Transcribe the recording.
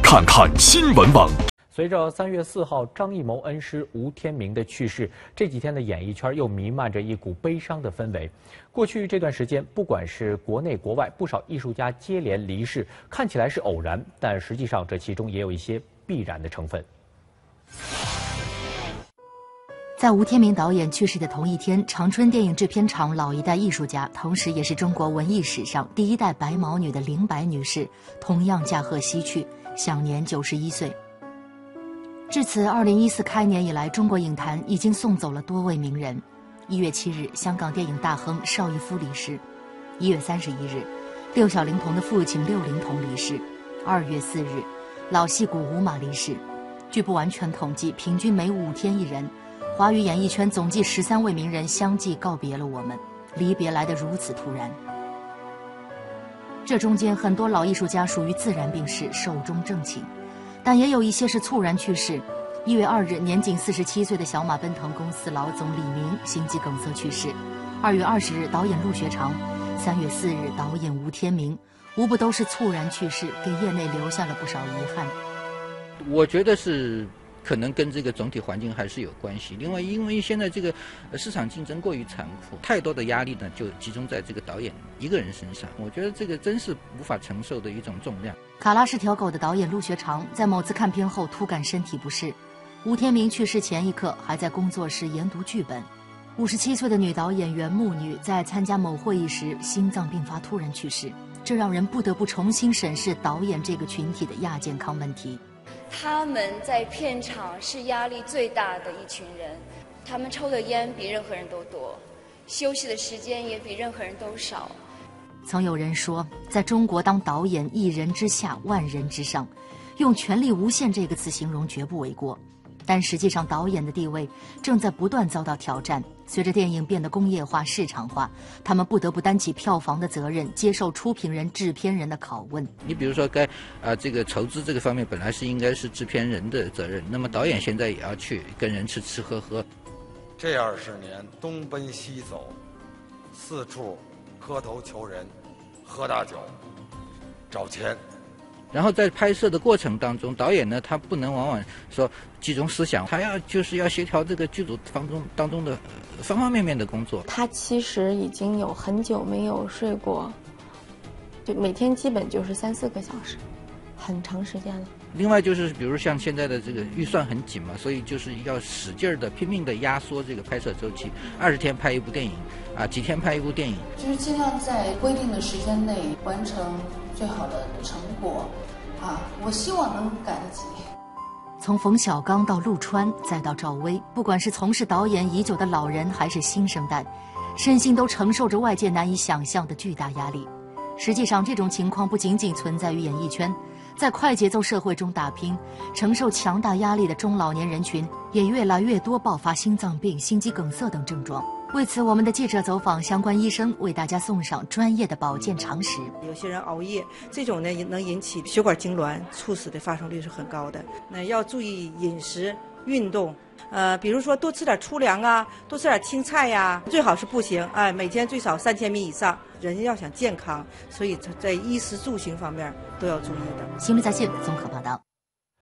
看看新闻网。 随着3月4号张艺谋恩师吴天明的去世，这几天的演艺圈又弥漫着一股悲伤的氛围。过去这段时间，不管是国内国外，不少艺术家接连离世，看起来是偶然，但实际上这其中也有一些必然的成分。 在吴天明导演去世的同一天，长春电影制片厂老一代艺术家，同时也是中国文艺史上第一代白毛女的林白女士，同样驾鹤西去，享年91岁。至此，2014开年以来，中国影坛已经送走了多位名人。1月7日，香港电影大亨邵逸夫离世；1月31日，六小龄童的父亲六龄童离世；2月4日，老戏骨吴马离世。据不完全统计，平均每5天一人。华语演艺圈总计13位名人相继告别了我们，离别来得如此突然。这中间很多老艺术家属于自然病逝，寿终正寝。但也有一些是猝然去世。1月2日，年仅47岁的小马奔腾公司老总李明心肌梗塞去世。2月20日，导演陆学长。3月4日，导演吴天明，无不都是猝然去世，给业内留下了不少遗憾。 我觉得是可能跟这个总体环境还是有关系。另外，因为现在这个市场竞争过于残酷，太多的压力呢就集中在这个导演一个人身上，我觉得这个真是无法承受的一种重量。 卡拉是条狗的导演陆学长在某次看片后突感身体不适，吴天明去世前一刻还在工作室研读剧本。57岁的女导演袁木女在参加某会议时心脏病发突然去世，这让人不得不重新审视导演这个群体的亚健康问题。 他们在片场是压力最大的一群人，他们抽的烟比任何人都多，休息的时间也比任何人都少。 曾有人说，在中国当导演一人之下万人之上，用权力无限这个词形容绝不为过。但实际上导演的地位正在不断遭到挑战，随着电影变得工业化市场化，他们不得不担起票房的责任，接受出品人制片人的拷问。 你比如说这个筹资这个方面本来是应该是制片人的责任，那么导演现在也要去跟人吃吃喝喝。 这20年东奔西走，四处磕头求人，喝大酒，找钱。 然后在拍摄的过程当中，导演呢他不能往往说集中思想，他就是要协调这个剧组当中的方方面面的工作。 他其实已经有很久没有睡过，就每天基本就是3-4个小时，很长时间了。 另外就是，比如像现在的这个预算很紧嘛，所以就是要使劲的、拼命的压缩这个拍摄周期，20天拍一部电影，几天拍一部电影， 就是尽量在规定的时间内完成最好的成果，我希望能赶得及。 从冯小刚到陆川，再到赵薇，不管是从事导演已久的老人，还是新生代，身心都承受着外界难以想象的巨大压力。实际上，这种情况不仅仅存在于演艺圈。在快节奏社会中打拼、承受强大压力的中老年人群，也越来越多爆发心脏病、心肌梗塞等症状。为此，我们的记者走访相关医生，为大家送上专业的保健常识。 有些人熬夜，这种呢能引起血管痉挛，猝死的发生率是很高的。那要注意饮食、运动，比如说多吃点粗粮啊，多吃点青菜呀，最好是步行，每天最少3000米以上。人要想健康，所以在衣食住行方面都要注意的。 新闻在线综合报道。